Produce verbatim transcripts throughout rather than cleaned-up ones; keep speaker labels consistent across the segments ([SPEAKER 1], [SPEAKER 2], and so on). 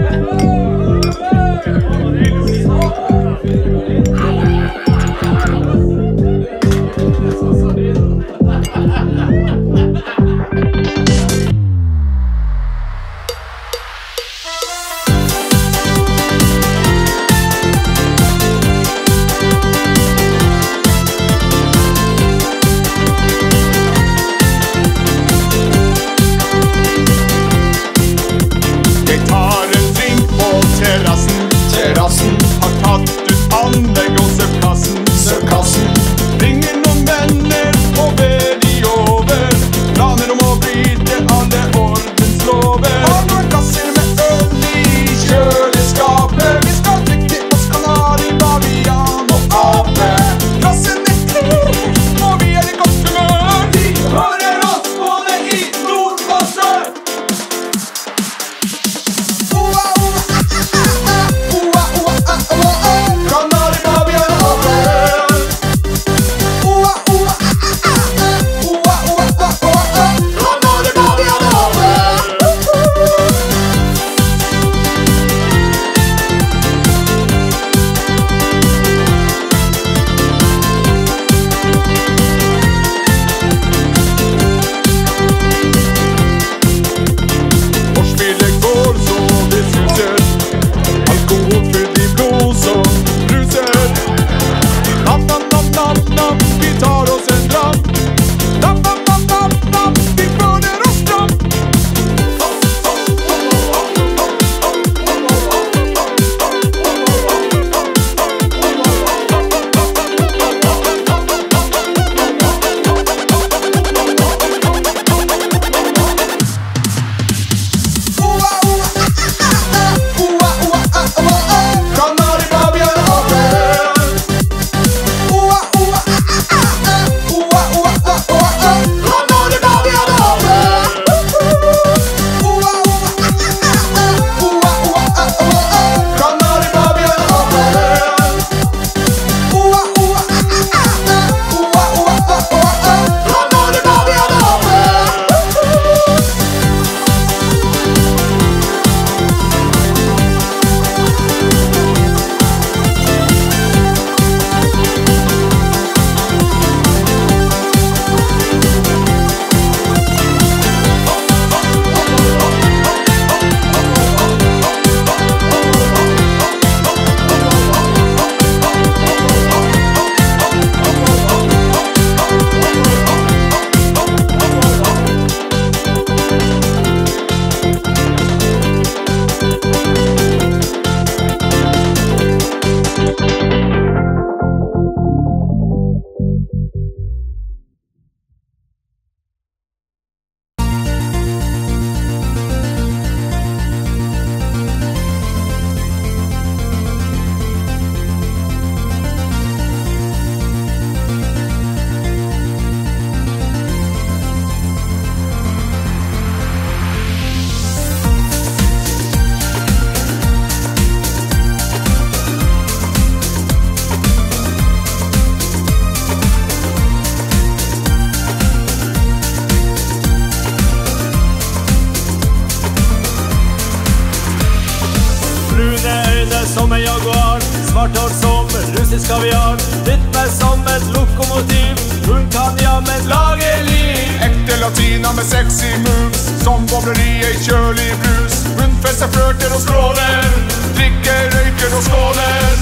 [SPEAKER 1] som en jaguar, svart hår som russisk kaviar, rytme som et lokomotiv, hun kan jammen lage liv.
[SPEAKER 2] Ekte latina med sexy moves, som bobler i ei kjølig brus. Hun fesser, flørter og skråler, drikker, røyker og skåler.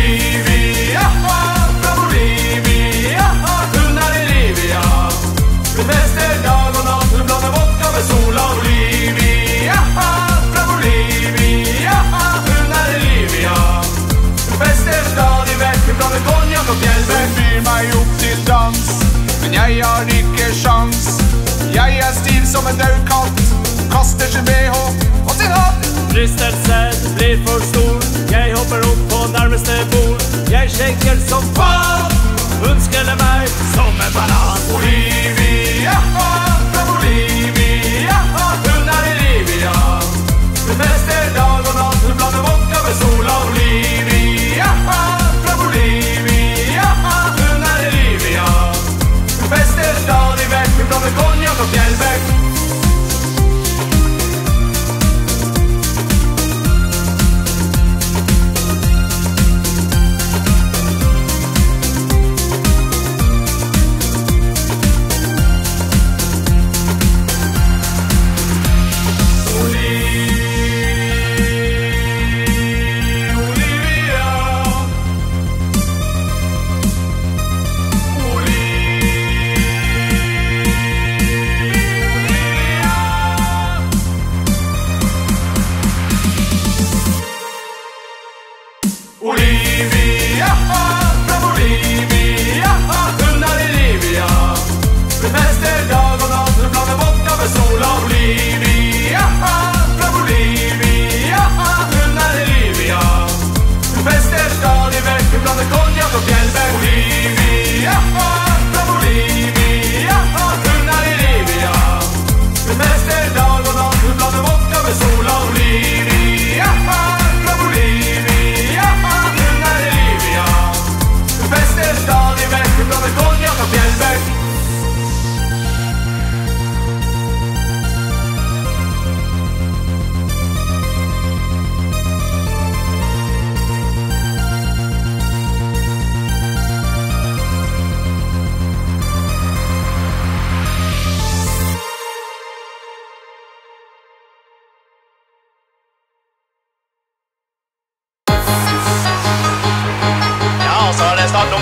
[SPEAKER 2] Olivia, fra Bolivia, hun er i Livia. Hun fester dag og natt, hun blander vodka med sola. Olivia, fra Bolivia, hun er i Livia. Hun fester stadig vekk, hun blander konjak og fjellbekk. Hun byr meg opp til dans, men jeg har ikke sjans. Jeg er stiv som en død katt, kaster sin B H og sin hatt.
[SPEAKER 1] Fristelsen blir for stor, jeg hopper opp på nærmeste bord.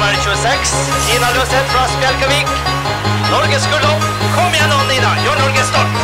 [SPEAKER 3] nummer tjueseks, Nina Løseth fra Spjelkavik. Norges gull opp. Kom igjen nå, Nina. Gjør Norge stolt.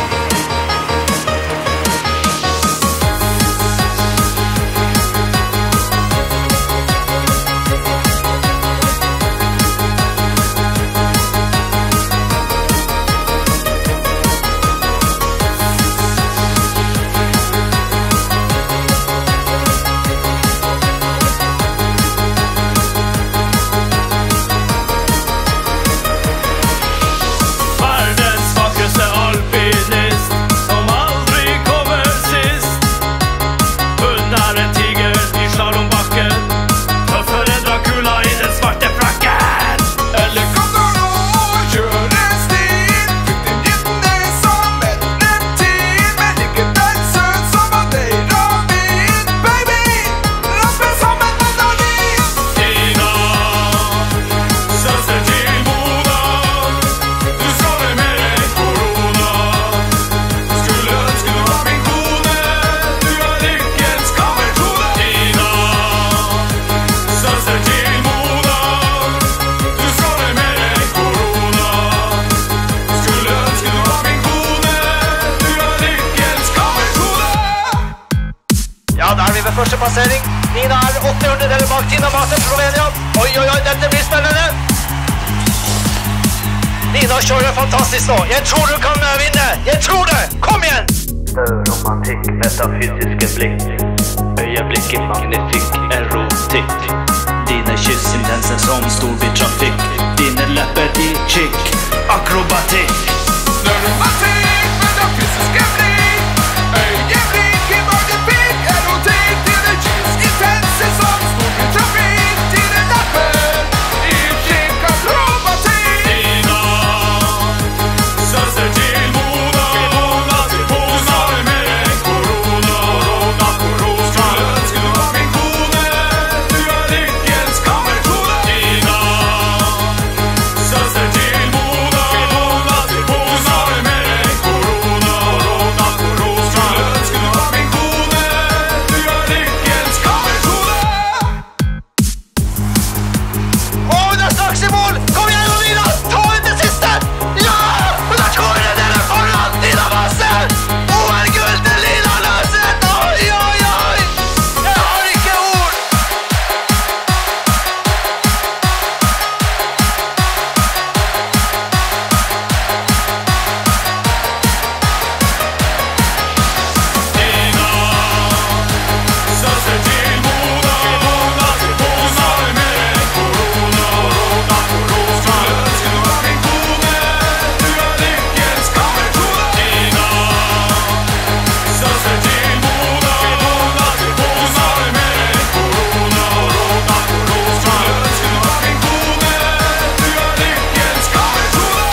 [SPEAKER 3] Ved første passering. Nina er åtte hundredeler bak Tina Mate, Slovenia. Oi, oi, oi, dette blir spennende. Nina kjører fantastisk nå. Jeg tror du kan vinne. Jeg tror det. Kom igjen! Større romantikk, metafysiske blikk. Øyeblikket magnetikk, erotikk. Dine kyss intense som storbytrafikk. Dine lepper i chick, akrobatikk.
[SPEAKER 2] Større romantikk, metafysiske blikk. Øyeblikket magnetikk, erotikk. Intense som storbytrafikk. Dine lepper i chick, akrobatikk. Nina, søster til Mona. Mona til Mona. Du er mer enn korona. Korona, korona. Skulle ønske du var min kone. Du er lykkens kammerkone. Nina, søster til Mona. Mona til Mona. Du er mer enn korona. Korona, korona. Skulle ønske du var min kone. Du er lykkens kammerkone.
[SPEAKER 3] Å, hun er straks i mål! Kom igjen, Nina! Ta ut det siste! Ja! Hun er skåret dere foran Nina Mate! O L-gull til Nina Løseth! Oi, oi, oi! Jeg har ikke ord!
[SPEAKER 2] Nina, søster til Mona. Mona til Mona. Du er mer enn korona. Korona, korona. Skulle ønske du var min kone. Du er lykkens kammerkone. Nina, søster til Mona. Mona til Mona. Du er mer enn korona. Korona, korona. Skulle ønske du var min kone. Du er lykkens kammerkone.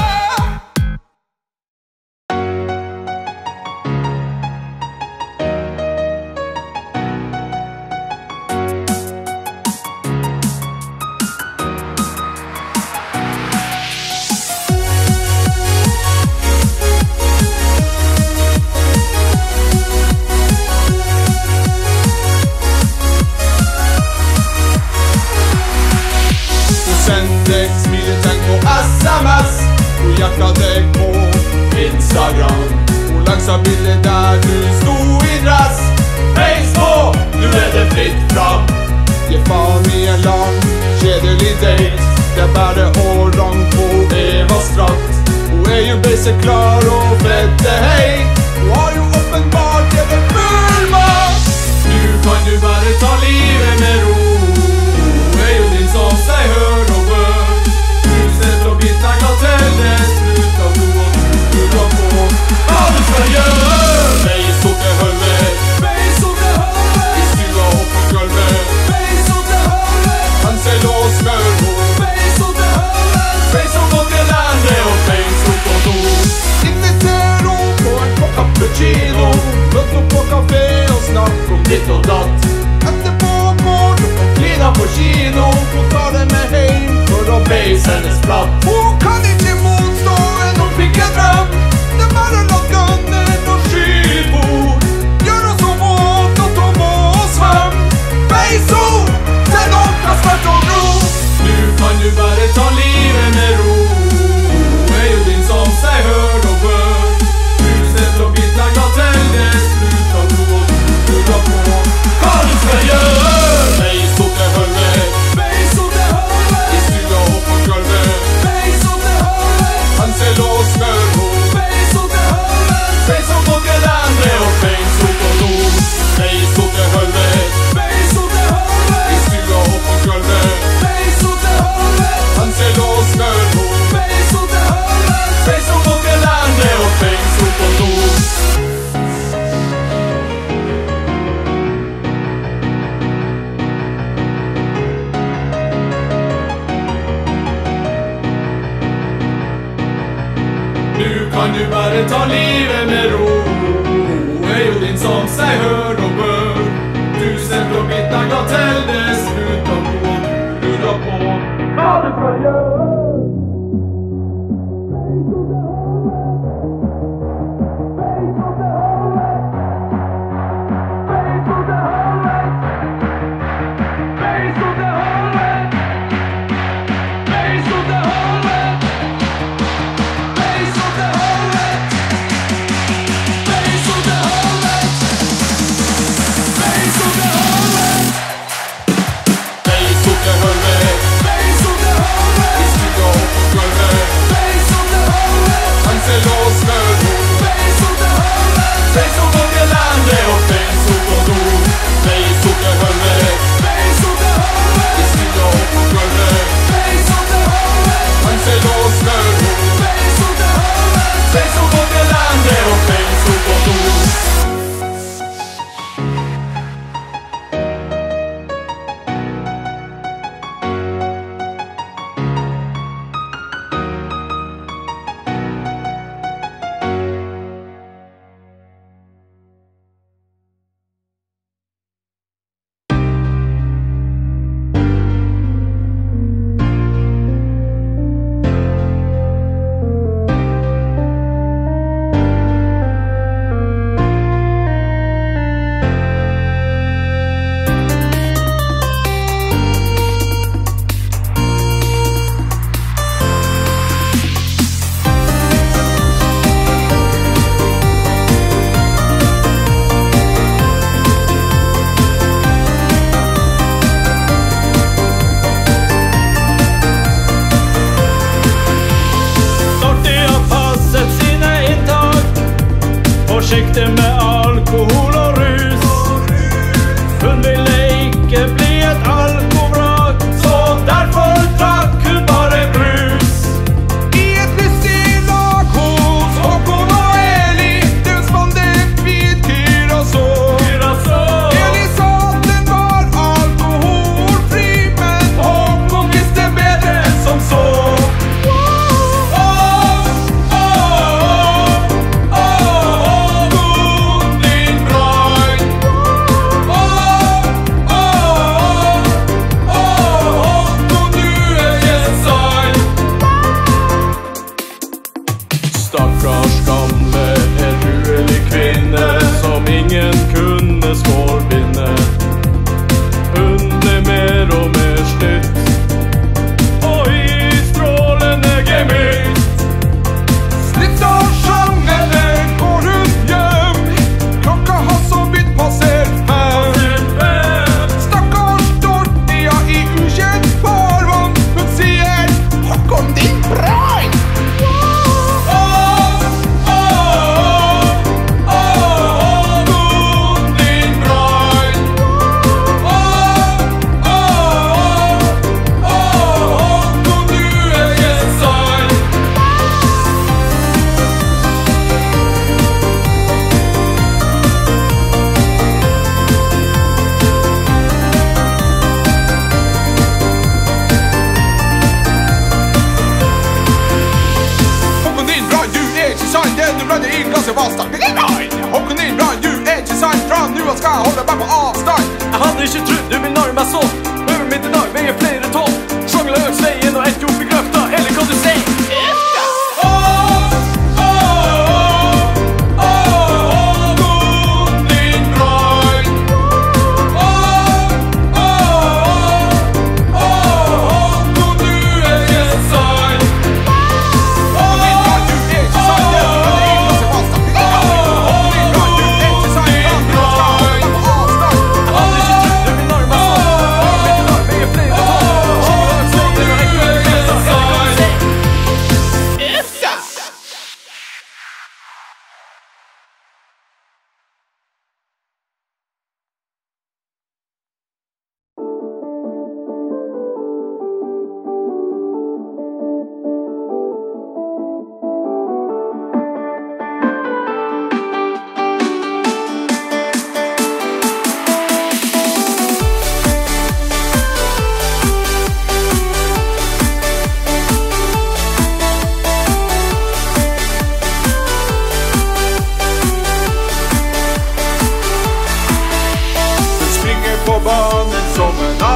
[SPEAKER 2] Hun sendte smiletegn på S M S. Hun hjertet deg på Instagram. Hun lagde bilder der du sto i dress. Heis på, nu er det fritt fram. Gi faen i en lang, kjedelig date. Det er bare orang på Evas drakt. Hun er jo basic klar og fette hei. Hun har jo åpenbart det er fullmakt. Nu kan du bare ta livet med ro. Hun er jo din som seg hør og bør. Huset og bittagla til det slutt av blod og tur og på. Hva du skal gjøre? Beis opp til hølvet. Beis opp til hølvet. I stua opp på gulvet. Beis opp til hølvet. Hansel og smør hår. Beis opp til hølvet. Beis opp på til landet og beis opp på do. Inviter henne på en kopp cappuccino. Møtt opp på kafé og snakk om ditt og datt. Etterpå går du på klina på kino. Hun tar det med heim for å beis hennes platt. Hun kan ikke motstå en oppikkedrøm. Det er bare la gunnen og skybord. Gjør oss så våt at hun må svøm. Beis henne til noen kan smerte og gro. Nu kan du
[SPEAKER 1] ta livet med ro. Er jo din som seg hør og bør. Tusen fra Bittanga til det slutt og gå. Du lurer på hva du får gjøre.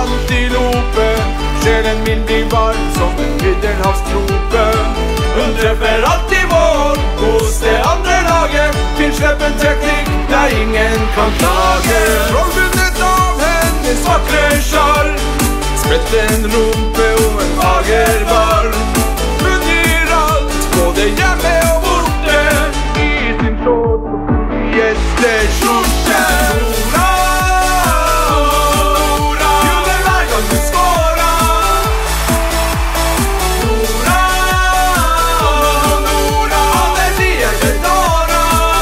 [SPEAKER 2] antilope. Sjelen min blir varm som en middelhavstrope. Hun treffer alltid mål hos det andre laget. Finnsleppen teknikk der ingen kan klage. Trollbundet av hennes vakre skjall, spretten rumpe og en fager ball. Hun gir alt, både hjemme og borte, i sin shorts og i gjesteskjorte. Nora, Nora, jubler hver gang du skårer. Nora, Nora, alle sier til Nora.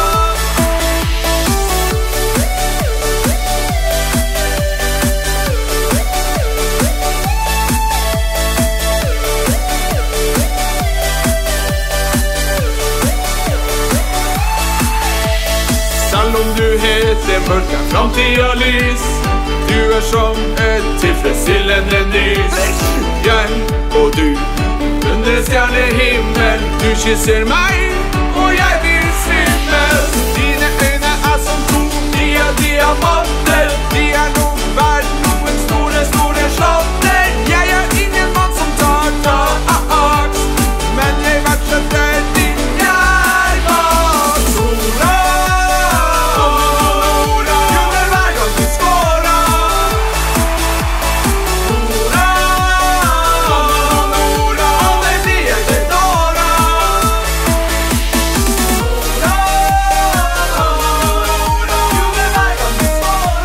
[SPEAKER 2] Selv om du heter mørk er framtida lys, du er som et tilfredsstillende nys. Jeg og du under stjernehimmel, du kysser meg og jeg blir svimmel. Dine øyne er som to nye diamanter, de er noe verdt, noen store, store slatter. Jeg er ingen mann som tar taks, men jeg verdsetter din kjærlighet. Nora, Nora, jubler hver gang du skårer. Nora, Nora, alle sier til Nora. Nora, Nora, jubler hver gang du skårer.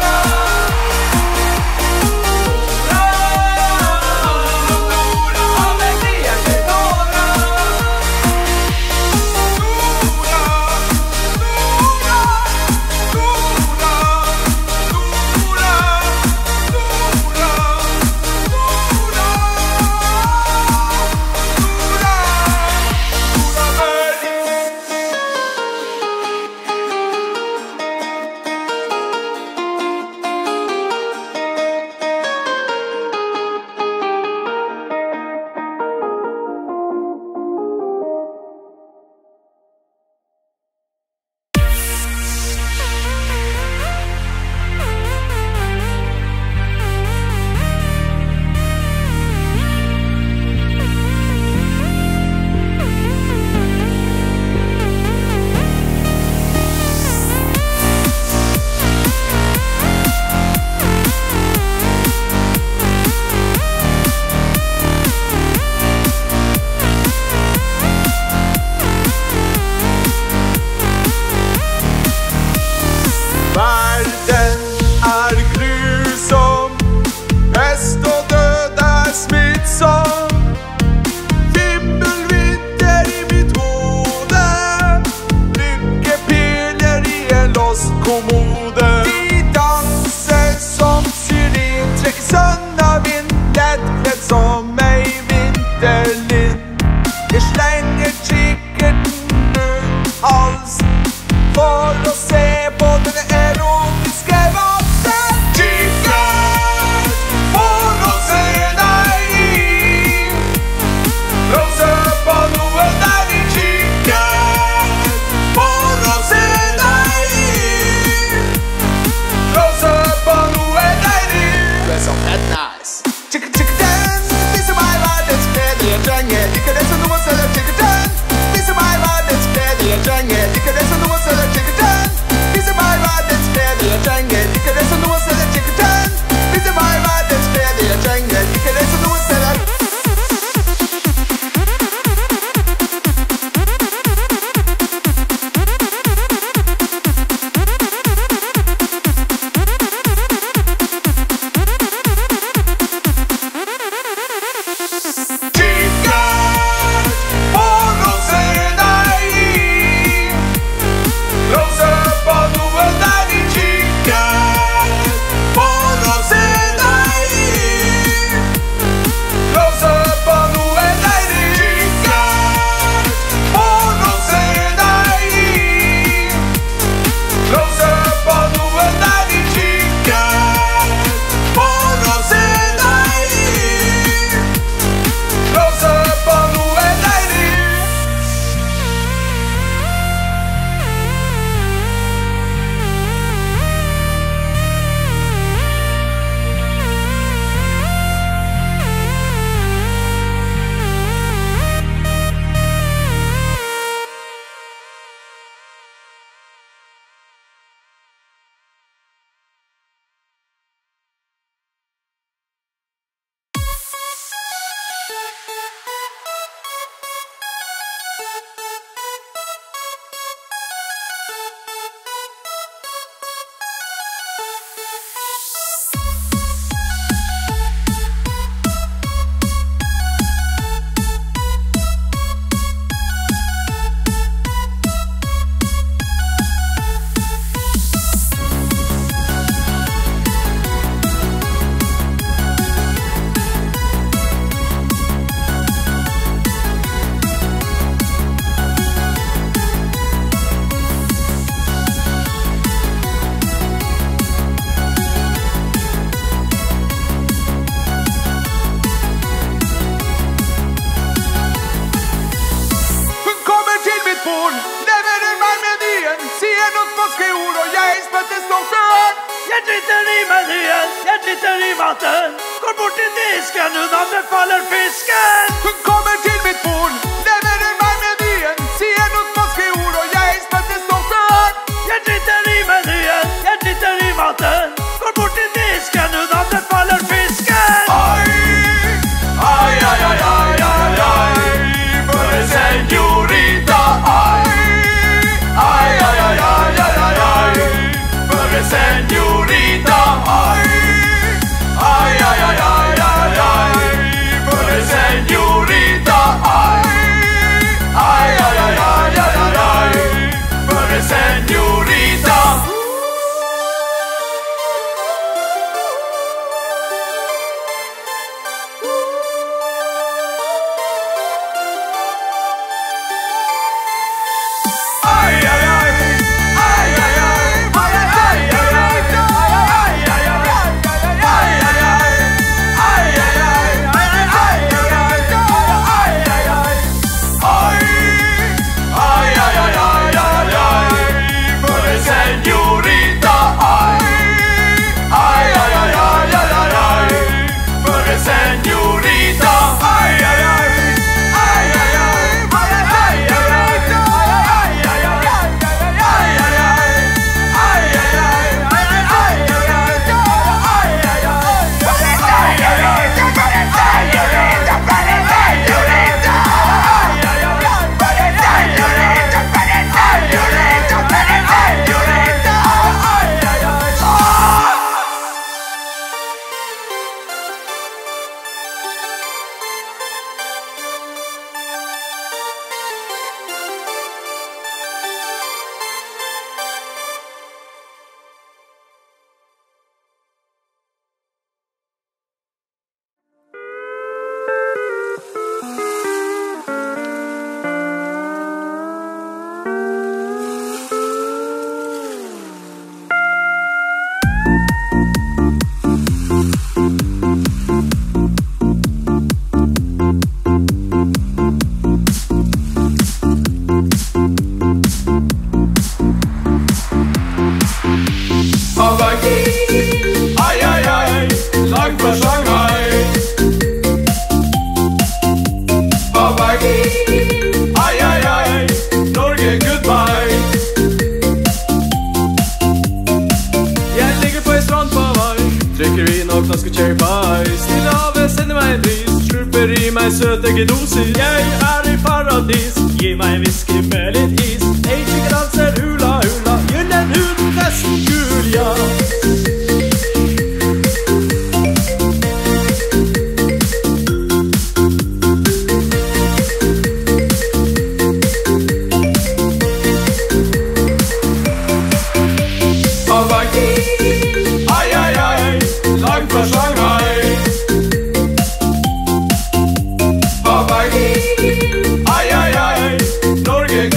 [SPEAKER 3] menyen, ett liter i vatten. Går bort till disken, undan det faller fisken.
[SPEAKER 2] Hun kommer til mitt bord, leverer meg menyen. Sier noen spanske ord, og jeg spøtter stolt før.
[SPEAKER 3] Ett liter i menyen, ett liter i vatten. Går bort till disken, undan det faller fisken.
[SPEAKER 2] Ai, ai, ai, ai, ai, ai, ai. For en señorita. Ai, ai, ai, ai, ai, ai, ai, ai. For en señorita. Ai, ai, ai, ai, ai, ai, ai. For en señorita. Ai, ai, ai, ai, ai, ai, ai, ai. For en señorita.
[SPEAKER 1] Ai, ai, ai, langt fra Shanghai. Hawaii, ai, ai, ai, Norge goodbye. Jeg ligger på en strand på Hawaii, drikker vin og knasker cherry pie. Stillehavet sender meg en bris, slurper i meg søt eggedosis. Jeg er i paradis, gi meg en whisky med litt is. Asian danser hula hula, gjør den huden nesten gul, ja. Ai, ai, ai, langt fra Shanghai. Hawaii, ai, ai, ai, Norge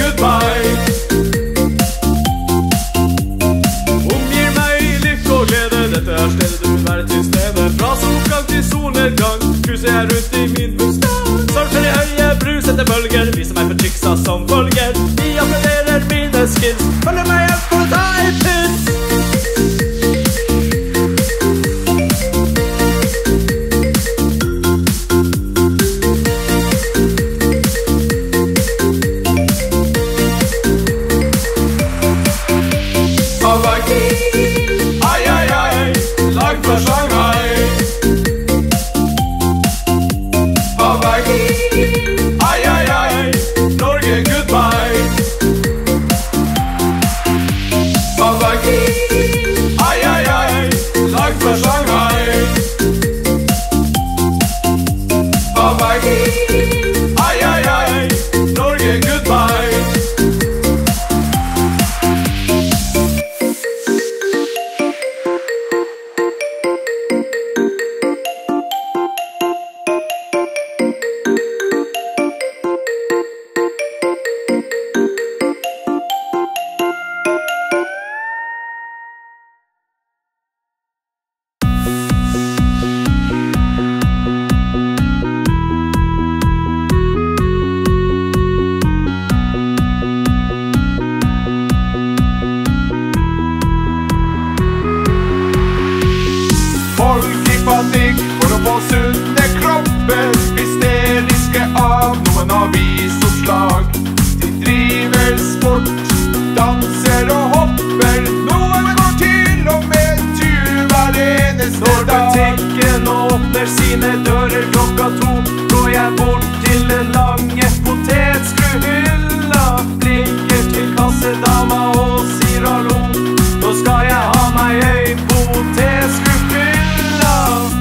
[SPEAKER 1] Når butikken åpner sine dører klokka to, går jeg bort til den lange potetskruhylla, blinker til kassedama og sier hallo. Nå skal jeg ha meg ei potetskruhylla.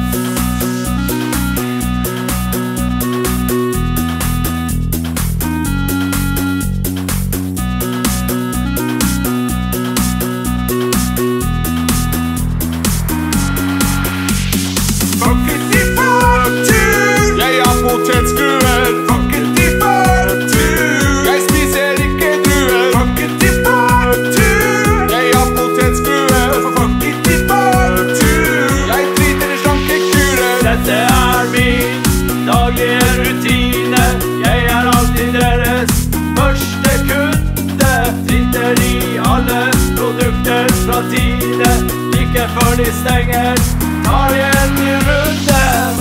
[SPEAKER 2] Jeg har potetskruen. Fucket i partur. Jeg spiser ikke druen. Fucket i partur. Jeg har potetskruen. Fucket i partur. Jeg driter i slankekuren.
[SPEAKER 1] Dette er min daglige rutine. Jeg er alltid deres første kunde. Driter i alle produkter fra Tine. Like før de stenger, tar jeg en ny runde.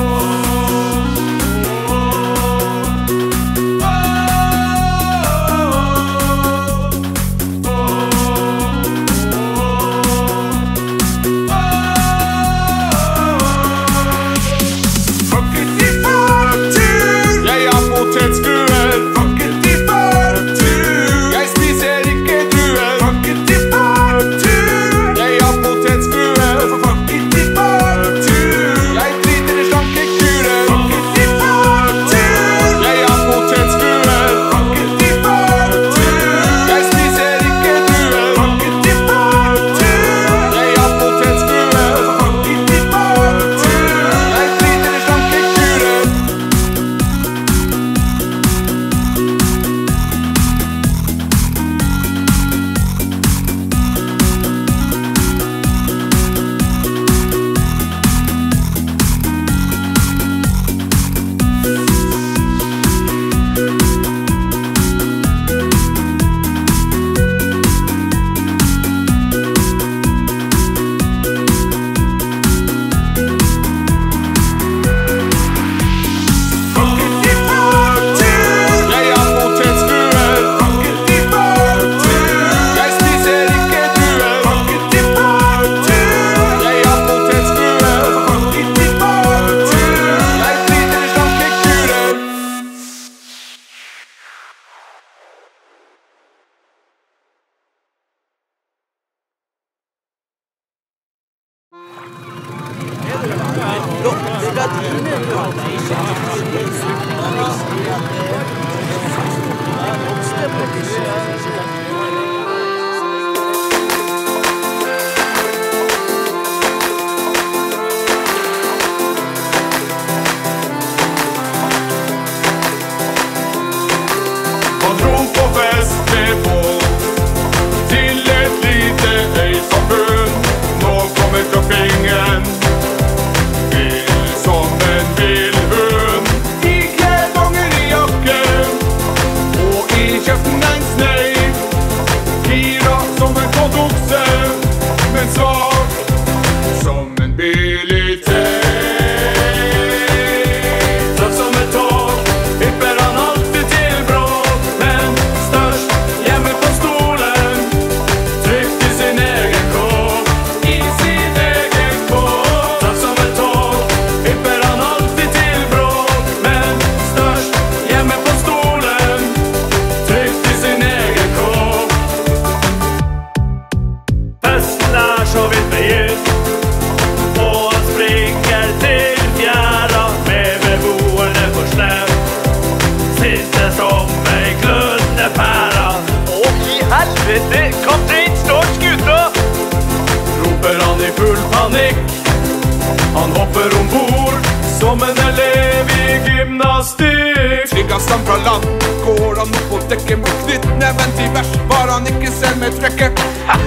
[SPEAKER 1] Han hopper ombord som en elev i gymnastikk.
[SPEAKER 2] Tryggast han fra land, går han opp på dekken med knyttneven til vers. Var han ikke selv med trekket?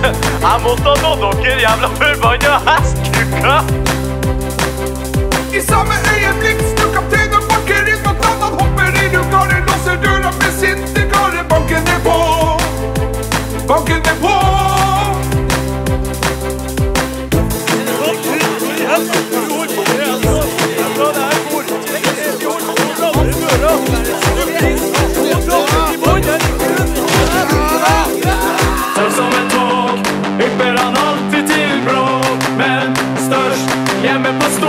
[SPEAKER 1] Jeg måtte nå dere jævla forbanna hestkukka.
[SPEAKER 2] I samme øyeblikk snur kapteinen og banker inn mot land. Han hopper i rugaren, låser døra med sin digare. Banken er på, banken er på.
[SPEAKER 1] Som en tåg, hypper han alltid til bråk, men størst hjemme med på stå.